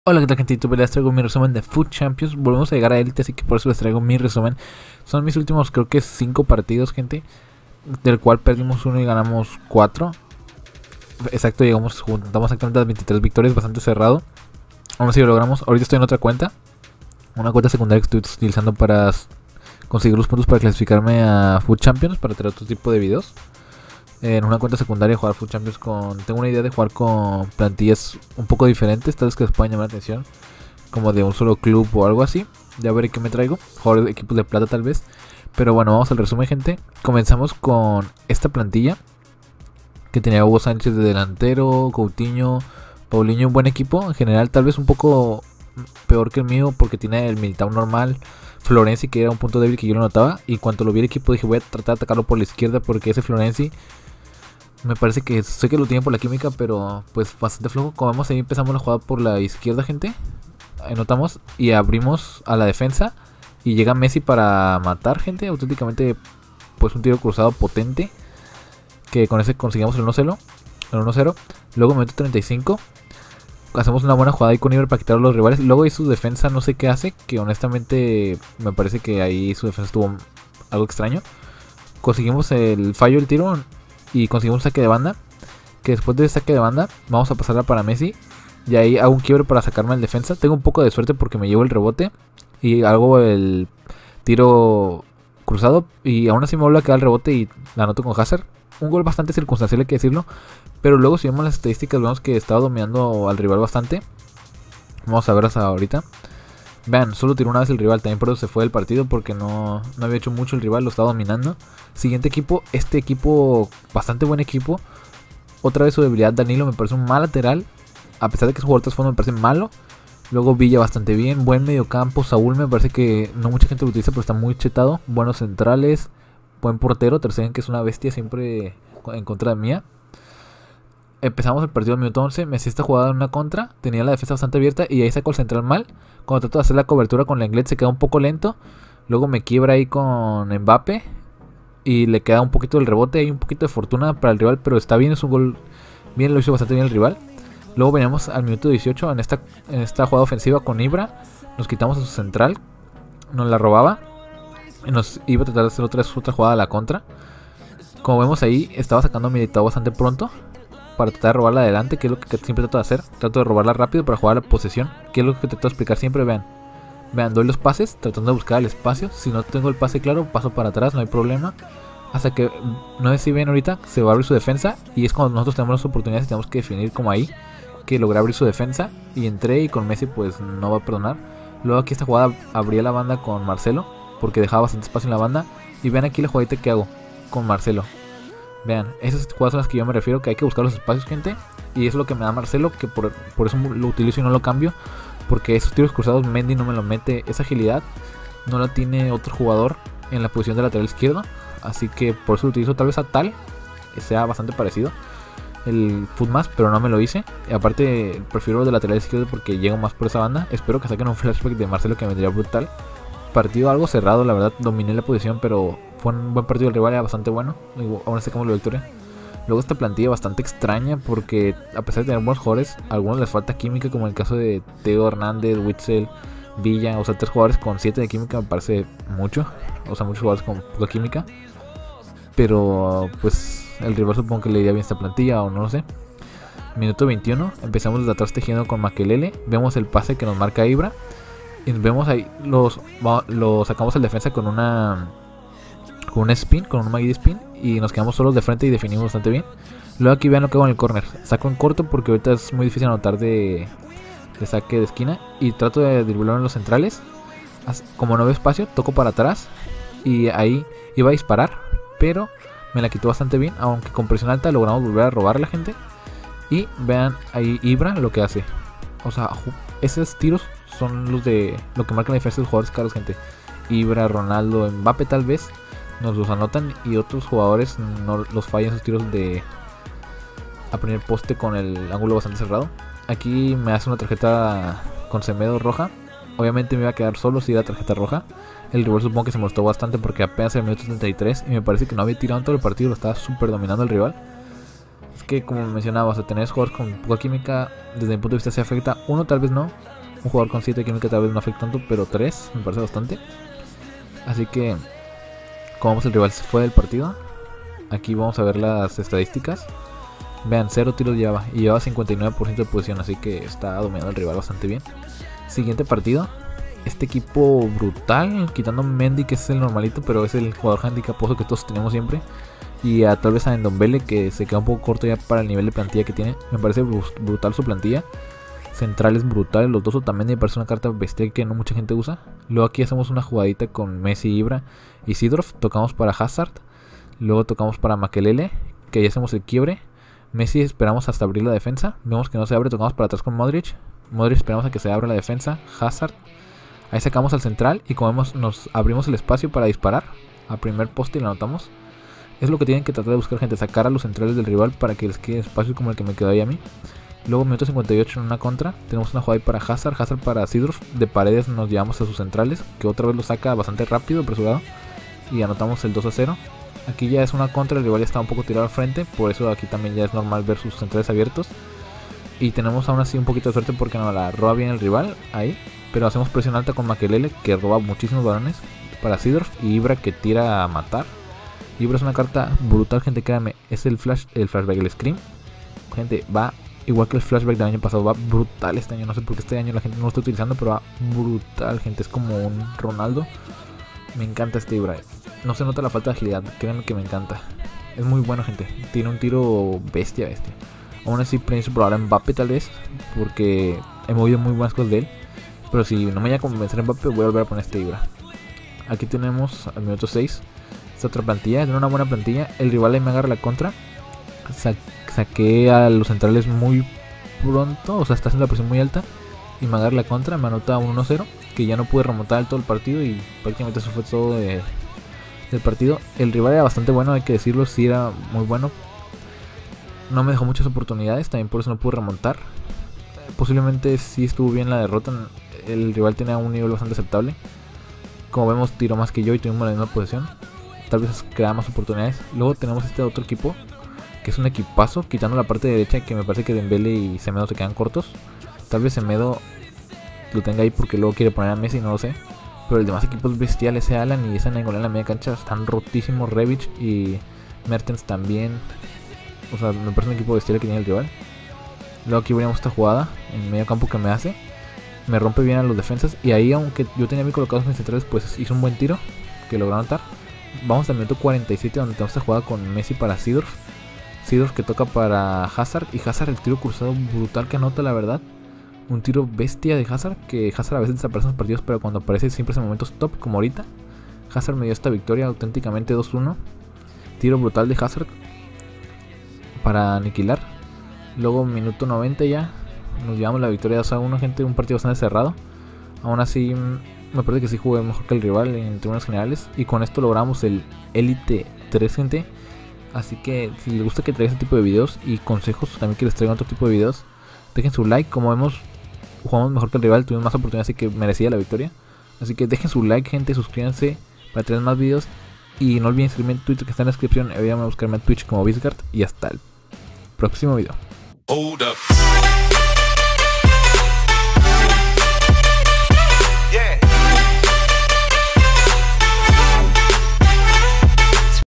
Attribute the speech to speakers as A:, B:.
A: Hola, ¿qué tal, gente de YouTube? Les traigo mi resumen de Food Champions. Volvemos a llegar a Elite, así que por eso les traigo mi resumen. Son mis últimos, creo que 5 partidos, gente, del cual perdimos uno y ganamos 4. Exacto, juntamos exactamente las 23 victorias, bastante cerrado. Aún así lo logramos. Ahorita estoy en otra cuenta, una cuenta secundaria que estoy utilizando para conseguir los puntos para clasificarme a Food Champions, para tener otro tipo de videos. En una cuenta secundaria jugar Food Champions tengo una idea de jugar con plantillas un poco diferentes, tal vez que les puedan llamar la atención, como de un solo club o algo así. Ya veré qué me traigo, jugar de equipos de plata tal vez. Pero bueno, vamos al resumen, gente. Comenzamos con esta plantilla que tenía Hugo Sánchez de delantero, Coutinho, Paulinho, un buen equipo. En general tal vez un poco peor que el mío porque tiene el Militao normal, Florenzi, que era un punto débil que yo lo notaba. Y cuando lo vi el equipo dije, voy a tratar de atacarlo por la izquierda porque ese Florenzi me parece que sé que lo tiene por la química, pero pues bastante flojo. Como vemos ahí empezamos la jugada por la izquierda, gente. Ahí notamos y abrimos a la defensa. Y llega Messi para matar, gente. Auténticamente pues un tiro cruzado potente, que con ese conseguimos el 1-0. Luego minuto 35. Hacemos una buena jugada ahí con Iber para quitar a los rivales. Luego ahí su defensa no sé qué hace, que honestamente me parece que ahí su defensa estuvo algo extraño. Conseguimos el fallo del tiro y conseguimos un saque de banda, que después de saque de banda vamos a pasarla para Messi. Y ahí hago un quiebre para sacarme al defensa. Tengo un poco de suerte porque me llevo el rebote y hago el tiro cruzado, y aún así me vuelve a quedar el rebote y la anoto con Hazard. Un gol bastante circunstancial, hay que decirlo, pero luego si vemos las estadísticas vemos que estaba dominando al rival bastante. Vamos a verlas ahorita. Vean, solo tiró una vez el rival, también por eso se fue del partido, porque no había hecho mucho el rival, lo estaba dominando. Siguiente equipo, este equipo, bastante buen equipo. Otra vez su debilidad, Danilo me parece un mal lateral, a pesar de que su jugador de fondo me parece malo. Luego Villa bastante bien, buen mediocampo. Saúl me parece que no mucha gente lo utiliza, pero está muy chetado. Buenos centrales, buen portero, Ter Stegen, que es una bestia siempre en contra de mía. Empezamos el partido al minuto 11, me hacía esta jugada en una contra, tenía la defensa bastante abierta y ahí saco el central mal. Cuando trato de hacer la cobertura con la Lenglet se queda un poco lento. Luego me quiebra ahí con Mbappé y le queda un poquito del rebote y un poquito de fortuna para el rival, pero está bien, es un gol bien, lo hizo bastante bien el rival. Luego veníamos al minuto 18 en esta jugada ofensiva con Ibra, nos quitamos a su central, nos la robaba y nos iba a tratar de hacer otra jugada a la contra. Como vemos ahí, estaba sacando a Militao bastante pronto para tratar de robarla adelante, que es lo que siempre trato de hacer. Trato de robarla rápido para jugar a la posesión, que es lo que trato de explicar siempre. Vean, doy los pases tratando de buscar el espacio. Si no tengo el pase claro, paso para atrás, no hay problema. Hasta que, no sé si ven ahorita, se va a abrir su defensa. Y es cuando nosotros tenemos las oportunidades y tenemos que definir como ahí, que logré abrir su defensa. Y entré y con Messi pues no va a perdonar. Luego aquí esta jugada abría la banda con Marcelo, porque dejaba bastante espacio en la banda. Y vean aquí la jugadita que hago con Marcelo. Vean, esas jugadas son las que yo me refiero, que hay que buscar los espacios, gente. Y es lo que me da Marcelo, que por eso lo utilizo y no lo cambio. Porque esos tiros cruzados Mendy no me lo mete. Esa agilidad no la tiene otro jugador en la posición de lateral izquierdo. Así que por eso lo utilizo. Tal vez a Tal sea bastante parecido el Footmas, pero no me lo hice. Y aparte prefiero lo de lateral izquierdo porque llego más por esa banda. Espero que saquen un flashback de Marcelo, que me vendría brutal. Partido algo cerrado, la verdad, dominé la posición, pero fue un buen partido del rival, era bastante bueno. Aún así sacamos la victoria. Luego esta plantilla bastante extraña porque a pesar de tener buenos jugadores, a algunos les falta química, como en el caso de Teo Hernández, Witzel, Villa. O sea, 3 jugadores con 7 de química me parece mucho. O sea, muchos jugadores con poca química. Pero pues el rival supongo que le iría bien esta plantilla, o no lo sé. Minuto 21, empezamos desde atrás tejiendo con Makelele. Vemos el pase que nos marca Ibra. Y vemos ahí, lo sacamos al defensa con un spin, con un Magui spin. Y nos quedamos solos de frente y definimos bastante bien. Luego aquí vean lo que hago en el corner. Saco en corto porque ahorita es muy difícil anotar de saque de esquina. Y trato de driblar en los centrales. Como no veo espacio, toco para atrás. Y ahí iba a disparar, pero me la quitó bastante bien. Aunque con presión alta logramos volver a robar a la gente. Y vean ahí Ibra lo que hace. O sea, esos tiros son los de lo que marcan la diferencia de los jugadores caros, gente. Ibra, Ronaldo, Mbappé tal vez nos los anotan y otros jugadores no los fallan esos tiros de a primer poste con el ángulo bastante cerrado. Aquí me hace una tarjeta con Semedo roja. Obviamente me iba a quedar solo si era tarjeta roja. El rival supongo que se molestó bastante porque apenas el minuto 33 y me parece que no había tirado en todo el partido, lo estaba súper dominando el rival. que como mencionaba, o sea, tener jugadores con poca química, desde mi punto de vista se afecta. Uno, tal vez no. Un jugador con 7 de química tal vez no afecta tanto, pero 3 me parece bastante. Así que, como vemos, el rival se fue del partido. Aquí vamos a ver las estadísticas. Vean, 0 tiros llevaba y llevaba 59% de posición, así que está dominando el rival bastante bien. Siguiente partido. Este equipo brutal, quitando a Mendy, que es el normalito, pero es el jugador handicaposo que todos tenemos siempre. Y tal vez a Ndombele, que se queda un poco corto ya para el nivel de plantilla que tiene. Me parece brutal su plantilla. Centrales brutales, los dos. Otamendi me parece una carta bestial que no mucha gente usa. Luego aquí hacemos una jugadita con Messi, Ibra y Seedorf. Tocamos para Hazard. Luego tocamos para Makelele, que ahí hacemos el quiebre. Messi esperamos hasta abrir la defensa. Vemos que no se abre, tocamos para atrás con Modric. Modric esperamos a que se abra la defensa. Hazard. Ahí sacamos al central y como vemos nos abrimos el espacio para disparar a primer poste y lo anotamos. Es lo que tienen que tratar de buscar, gente, sacar a los centrales del rival para que les quede espacio como el que me quedó ahí a mí. Luego minuto 58 en una contra, tenemos una jugada ahí para Hazard, Hazard para Seedorf. De paredes nos llevamos a sus centrales, que otra vez lo saca bastante rápido, apresurado, y anotamos el 2-0. Aquí ya es una contra, el rival ya está un poco tirado al frente, por eso aquí también ya es normal ver sus centrales abiertos. Y tenemos aún así un poquito de suerte porque nos la roba bien el rival ahí. Pero hacemos presión alta con Makelele, que roba muchísimos balones para Seedorf, y Ibra, que tira a matar. Ibra es una carta brutal, gente, créanme. Es el flashback, el scream. Gente, va igual que el flashback del año pasado, va brutal este año. No sé por qué este año la gente no lo está utilizando, pero va brutal, gente. Es como un Ronaldo. Me encanta este Ibra. No se nota la falta de agilidad, créanme que me encanta. Es muy bueno, gente. Tiene un tiro bestia. Aún así pienso probar a Mbappé tal vez, porque he movido muy buenas cosas de él. Pero si no me vaya a convencer Mbappé, voy a volver a poner este Ibra. Aquí tenemos al minuto 6. Esta otra plantilla, tiene una buena plantilla. El rival ahí me agarra la contra. Saqué a los centrales muy pronto, o sea, está haciendo la presión muy alta. Y me agarra la contra, me anota 1-0. Que ya no pude remontar del todo el partido y prácticamente eso fue todo del partido. El rival era bastante bueno, hay que decirlo, sí era muy bueno. No me dejó muchas oportunidades, también por eso no pude remontar. Posiblemente sí estuvo bien la derrota. El rival tenía un nivel bastante aceptable. Como vemos, tiró más que yo y tuvimos la misma posición. Tal vez crea más oportunidades. Luego tenemos este otro equipo, que es un equipazo, quitando la parte derecha, que me parece que Dembele y Semedo se quedan cortos. Tal vez Semedo lo tenga ahí porque luego quiere poner a Messi, no lo sé. Pero el demás equipo es bestial. Ese Alan y ese Nainggolan en la media cancha están rotísimos. Rebic y Mertens también. O sea, me parece un equipo bestial que tiene el rival. Luego aquí veríamos esta jugada en medio campo que me hace. Me rompe bien a los defensas. Y ahí, aunque yo tenía bien colocados mis centrales, pues hizo un buen tiro que logró anotar. Vamos al minuto 47, donde tenemos esta jugada con Messi para Seedorf. Seedorf que toca para Hazard. Y Hazard, el tiro cruzado brutal que anota, la verdad. Un tiro bestia de Hazard. Que Hazard a veces desaparece en los partidos, pero cuando aparece siempre es en momentos top, como ahorita. Hazard me dio esta victoria auténticamente 2-1. Tiro brutal de Hazard para aniquilar. Luego minuto 90 ya nos llevamos la victoria 2-1, gente. Un partido bastante cerrado. Aún así me parece que sí jugué mejor que el rival en términos generales. Y con esto logramos el Elite 3, gente. Así que si les gusta que traiga este tipo de videos y consejos, también que les traigan otro tipo de videos, dejen su like. Como vemos, jugamos mejor que el rival, tuvimos más oportunidades, así que merecía la victoria. Así que dejen su like, gente, suscríbanse para traer más videos. Y no olviden seguirme en Twitter, que está en la descripción. Ayúdame a buscarme en Twitch como Vizgard. Y hasta el próximo video. Hold up.